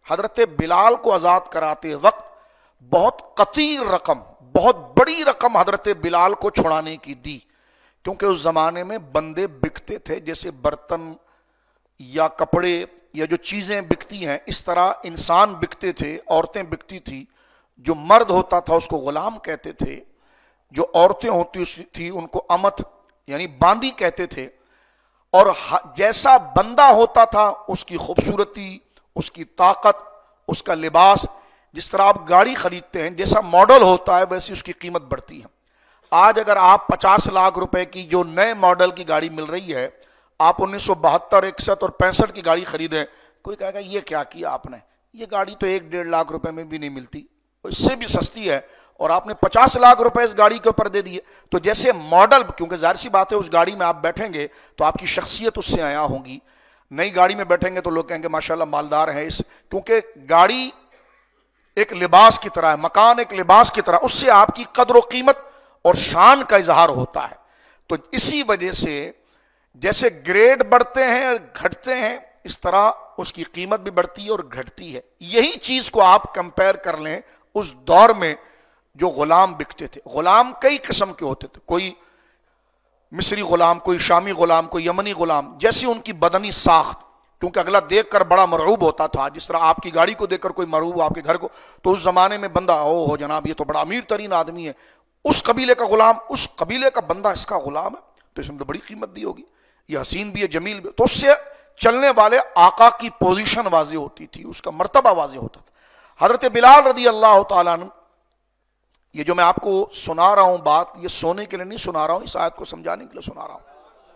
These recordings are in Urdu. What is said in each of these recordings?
حضرت بلال کو آزاد کراتے وقت بہت قطیر رقم، بہت بڑی رقم حضرت بلال کو چھڑانے کی دی، کیونکہ اس زمانے میں بندے بکتے تھے، جیسے برتن یا کپڑے یا جو چیزیں بکتی ہیں اس طرح انسان بکتے تھے، عورتیں بکتی تھی۔ جو مرد ہوتا تھا اس کو غلام کہتے تھے، جو عورتیں ہوتی تھی ان کو امت یعنی باندی کہتے تھے، اور جیسا بندہ ہوتا تھا اس کی خوبصورتی، اس کی طاقت، اس کا لباس، جس طرح آپ گاڑی خریدتے ہیں جیسا ماڈل ہوتا ہے ویسی اس کی قیمت بڑھتی ہے۔ آج اگر آپ 50 لاکھ روپے کی جو نئے ماڈل کی گاڑی مل رہی ہے، آپ 1972، 61 اور 65 کی گاڑی خریدیں، کوئی کہے گا یہ کیا کیا آپ نے، یہ گاڑی تو 1-1.5 لاکھ روپے میں بھی نہیں ملتی، اس سے بھی سستی ہے، اور آپ نے 50 لاکھ روپے اس گاڑی کے اوپر دے دیے۔ تو جیسے ماڈل، کیونکہ ظاہر سی بات ہے اس گاڑی میں آپ بیٹھیں گے تو آپ کی شخصیت اس سے عیاں ہوگی، نئی گاڑی میں بیٹھیں گے تو لوگ کہیں گے ماشاءاللہ مالدار ہے، کیونکہ گاڑی ایک لباس کی طرح ہے، مکان ایک لباس کی طرح، اس سے آپ کی قدر و قیمت اور شان کا اظہار ہوتا ہے۔ تو اسی وجہ سے جیسے گریڈ بڑھتے ہیں اور گھٹتے ہیں، اس طرح اس کی قیمت بھی بڑھتی ہے اور گھٹتی ہے۔ یہی چیز کو آپ کمپیر کر لیں اس دور میں جو غلام بکتے تھے۔ غلام کئی قسم کے ہوتے تھے، کوئی مصری غلام، کوئی شامی غلام، کوئی یمنی غلام، جیسی ان کی بدنی ساخت، کیونکہ اگلا دیکھ کر بڑا مرعوب ہوتا تھا، جس طرح آپ کی گاڑی کو دیکھ کر کوئی مرعوب آپ کے گھر کو، تو اس زمانے میں بندہ ہو جناب یہ تو بڑا امیر ترین آدمی ہے، اس قبیلے کا غلام، اس قبیلے کا بندہ اس کا غلام ہے تو اس نے تو بڑی قیمت دی ہوگی، یہ حسین بھی ہے، جمیل بھی، تو اس سے چلنے والے آقا کی پوزیشن واضح ہوتی تھی، اس کا مرتبہ واضح ہوتا تھا۔ حضرت بلال رضی اللہ تعالیٰ عنہ، یہ جو میں آپ کو سنا رہا ہوں بات، یہ سونے کے لیے نہیں سنا رہا ہوں، اس آیت کو سمجھانے کے لیے سنا رہا ہوں۔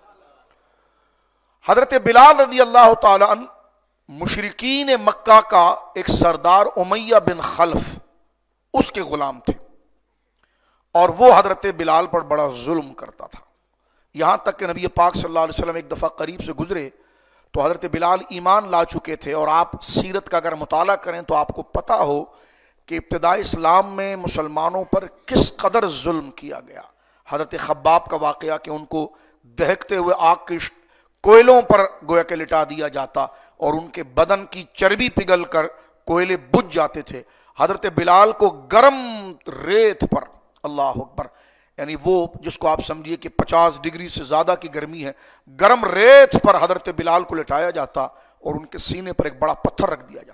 حضرت بلال رضی اللہ تعالیٰ عنہ مشرکین مکہ کا ایک سردار امیہ بن خلف، اس کے غلام تھے، اور وہ حضرت بلال پر بڑا ظلم کرتا تھا، یہاں تک کہ نبی پاک صلی اللہ علیہ وسلم ایک دفعہ قریب سے گزرے تو حضرت بلال ایمان لا چکے تھے، اور آپ سیرت کا اگر مطالعہ کریں تو آپ کو پتہ ہو کہ ابتدائی اسلام میں مسلمانوں پر کس قدر ظلم کیا گیا۔ حضرت خباب کا واقعہ کہ ان کو دہکتے ہوئے آگ کے کوئلوں پر گویا کہ لٹا دیا جاتا اور ان کے بدن کی چربی پگھل کر کوئلے بجھ جاتے تھے۔ حضرت بلال کو گرم ریت پر، اللہ اکبر، یعنی وہ جس کو آپ سمجھیے کہ 50 ڈگری سے زیادہ کی گرمی ہے، گرم ریت پر حضرت بلال کو لٹایا جاتا اور ان کے سینے پر ایک بڑا پتھر رکھ دیا جاتا،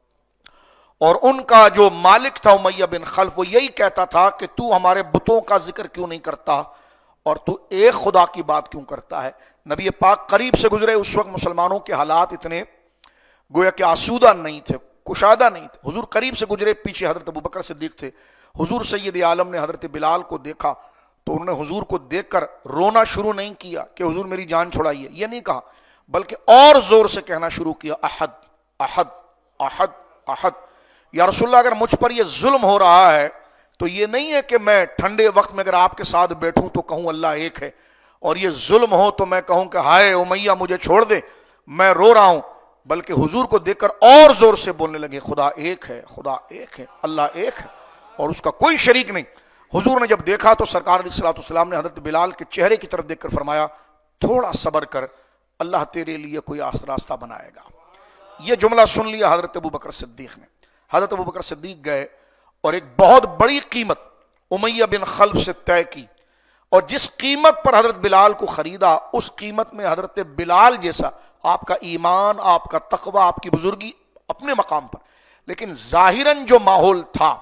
اور ان کا جو مالک تھا امیہ بن خلف، وہ یہی کہتا تھا کہ تو ہمارے بتوں کا ذکر کیوں نہیں کرتا اور تو ایک خدا کی بات کیوں کرتا ہے۔ نبی پاک قریب سے گزرے، اس وقت مسلمانوں کے حالات اتنے گویا کہ آسودہ نہیں تھے، کشادہ نہیں تھے، حضور قریب سے گزرے، پیچھے حضرت ابوبکر صدیق تھے، حضور سید عالم نے حضرت بلال کو دیکھا تو انہوں نے حضور کو دیکھ کر رونا شروع نہیں کیا کہ حضور میری جان چھڑائیے، یہ نہیں کہا، بلکہ اور زور سے کہنا شروع کیا، احد احد احد احد، یا رسول اللہ اگر مجھ پر یہ ظلم ہو رہا ہے تو یہ نہیں ہے کہ میں ٹھنڈے وقت میں اگر آپ کے ساتھ بیٹھوں تو کہوں اللہ ایک ہے، اور یہ ظلم ہو تو میں کہوں کہ ہائے امیہ مجھے چھوڑ دے، میں رو رہا ہوں، بلکہ حضور کو دیکھ کر اور زور سے بولنے لگے، خدا ایک ہے، خدا ایک ہے، اللہ ایک ہے اور اس کا کوئی شریک نہیں۔ حضور نے جب دیکھا تو سرکار علیہ الصلوۃ والسلام نے حضرت بلال کے چہرے کی طرف دیکھ کر فرمایا، تھوڑا صبر کر، اللہ تیرے لیے کوئی راستہ بنائے گا۔ یہ جملہ سن لیا حضرت ابوبکر صدیق نے۔ حضرت ابوبکر صدیق گئے اور ایک بہت بڑی قیمت امیہ بن خلف سے طے کی، اور جس قیمت پر حضرت بلال کو خریدا اس قیمت میں حضرت بلال جیسا، آپ کا ایمان، آپ کا تقوی، آپ کی بزرگی اپنے مقام پر، لیکن ظاہراً جو ماحول تھا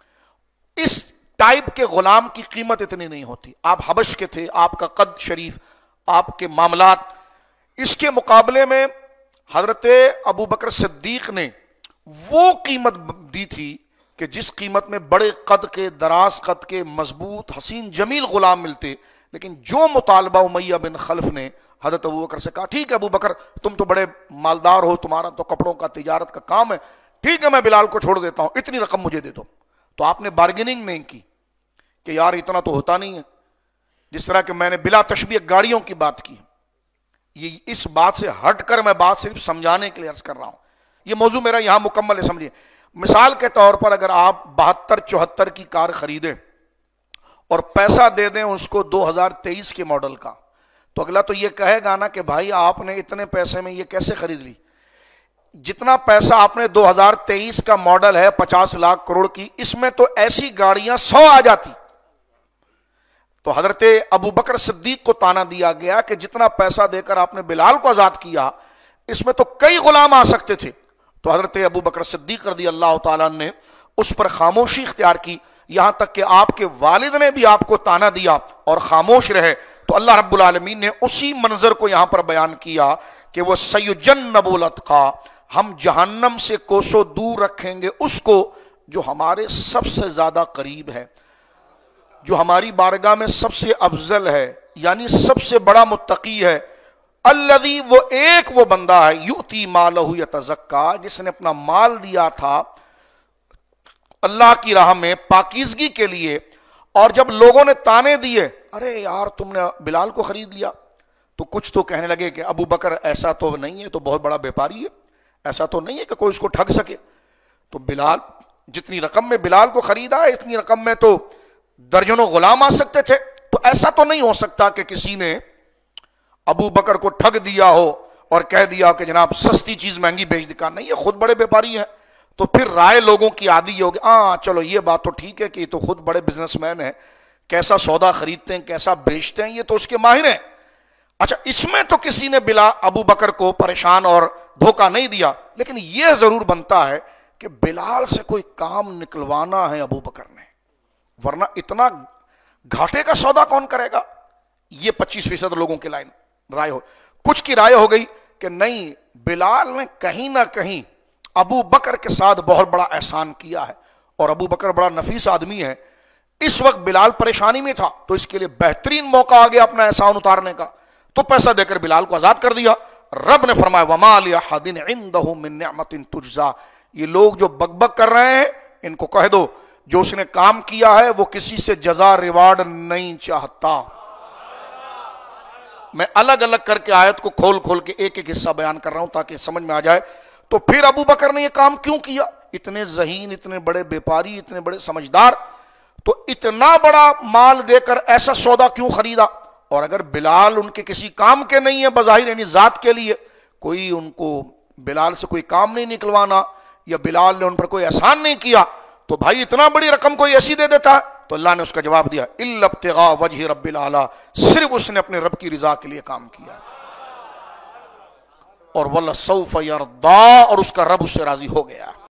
اس ٹائپ کے غلام کی قیمت اتنی نہیں ہوتی۔ آپ حبش کے تھے، آپ کا قد شریف، آپ کے معاملات، اس کے مقابلے میں حضرت ابوبکر صدیق نے وہ قیمت دی تھی کہ جس قیمت میں بڑے قد کے، دراز قد کے، مضبوط، حسین، جمیل غلام ملتے، لیکن جو مطالبہ امیہ بن خلف نے حضرت ابوبکر سے کہا، ٹھیک ہے ابوبکر تم تو بڑے مالدار ہو، تمہارا تو کپڑوں کا تجارت کا کام ہے، ٹھیک ہے میں بلال کو چھوڑ دیتا ہوں، اتنی رقم مجھے دے دو۔ تو آپ نے بارگیننگ نہیں کی کہ یار اتنا تو ہوتا نہیں ہے، جس طرح کہ میں نے بلا تشبیہ گاڑیوں کی بات کی، یہ اس بات سے ہٹ کر میں بات صرف سمجھانے کے لیے عرض کر رہا ہوں، یہ موضوع میرا یہاں مکمل ہے، سمجھیے۔ مثال کے طور پر اگر آپ 72-74 کی کار خریدیں اور پیسہ دے دیں اس کو 2023 کے ماڈل کا، تو اگلا تو یہ کہے گا نا کہ بھائی آپ نے اتنے پیسے میں یہ کیسے خرید لی۔ جتنا پیسہ آپ نے 2023 کا ماڈل ہے 50 لاکھ کروڑ کی، اس میں تو ایسی گاڑیاں 100 آ جاتی. تو حضرت ابو بکر صدیق کو تانا دیا گیا کہ جتنا پیسہ دے کر آپ نے بلال کو آزاد کیا، اس میں تو کئی غلام آ سکتے تھے. تو حضرت ابو بکر صدیق رضی اللہ تعالیٰ نے اس پر خاموشی اختیار کی، یہاں تک کہ آپ کے والد نے بھی آپ کو تانا دیا اور خاموش رہے. تو اللہ رب العالمین نے اسی منظر کو یہاں پر بیان کیا کہ وہ سیجنب الاتقی، ہم جہنم سے کوسوں دور رکھیں گے اس کو جو ہمارے سب سے زیادہ قریب ہے، جو ہماری بارگاہ میں سب سے افضل ہے، یعنی سب سے بڑا متقی ہے. الذی، وہ بندہ ہے، یؤتی مالہ یتزکا، جس نے اپنا مال دیا تھا اللہ کی راہ میں پاکیزگی کے لیے، اور جب لوگوں نے تانے دیے ارے یار تم نے بلال کو خرید لیا، تو کچھ تو کہنے لگے کہ ابو بکر ایسا تو نہیں ہے، تو بہت بڑا بیپاری ہے، ایسا تو نہیں ہے کہ کوئی اس کو ٹھگ سکے. تو بلال، جتنی رقم میں بلال کو خریدا ہے اتنی رقم میں تو درجنوں غلام آ سکتے تھے. تو ایسا تو نہیں ہو سکتا کہ کسی نے ابو بکر کو ٹھگ دیا ہو اور کہہ دیا کہ جناب سستی چیز مہنگی بیچ دی. نہیں، یہ خود بڑے بیپاری ہیں. تو پھر رائے لوگوں کی عادی ہوگی، چلو یہ بات تو ٹھیک ہے کہ یہ تو خود بڑے بزنس مین ہیں، کیسا سودا خریدتے ہیں کیسا بیچتے ہیں یہ تو اس کے ماہر ہیں. اچھا، اس میں تو کسی نے بلا ابو بکر کو پریشان اور دھوکہ نہیں دیا، لیکن یہ ضرور بنتا ہے کہ بلال سے کوئی کام نکلوانا ہے ابو بکر نے، ورنہ اتنا گھاٹے کا سودا کون کرے گا. یہ 25% لوگوں کی رائے ہو. کچھ کی رائے ہو گئی کہ نہیں، بلال نے کہیں نہ کہیں ابو بکر کے ساتھ بہت بڑا احسان کیا ہے، اور ابو بکر بڑا نفیس آدمی ہے. اس وقت بلال پریشانی میں تھا تو اس کے لیے بہترین موقع آ گیا اپنا احسان اتارنے کا، تو پیسہ دے کر بلال کو آزاد کر دیا. رب نے فرمایا وَمَا لِأَحَدٍ عِندَهُ مِن نِعْمَةٍ تُجْزَى، یہ لوگ جو بک بک کر رہے ہیں ان کو کہہ دو جو اس نے کام کیا ہے وہ کسی سے جزا ریوارڈ نہیں چاہتا. میں الگ الگ کر کے آیت کو کھول کھول کے ایک ایک حصہ بیان کر رہا ہوں تاکہ سمجھ میں آ جائے. تو پھر ابو بکر نے یہ کام کیوں کیا؟ اتنے ذہین، اتنے بڑے بیپاری، اتنے بڑے سمجھدار، تو اتنا بڑا مال دے کر ایسا سودا کیوں خریدا؟ اور اگر بلال ان کے کسی کام کے نہیں ہے بظاہر، یعنی ذات کے لیے کوئی ان کو بلال سے کوئی کام نہیں نکلوانا، یا بلال نے ان پر کوئی احسان نہیں کیا، تو بھائی اتنا بڑی رقم کوئی ایسی دے دیتا ہے؟ تو اللہ نے اس کا جواب دیا الا ابتغاء وجہ رب العلیٰ، صرف اس نے اپنے رب کی رضا کے لیے کام کیا، اور وَلَسَوْفَ يَرْضَىٰ، اور اس کا رب اس سے راضی ہو گیا.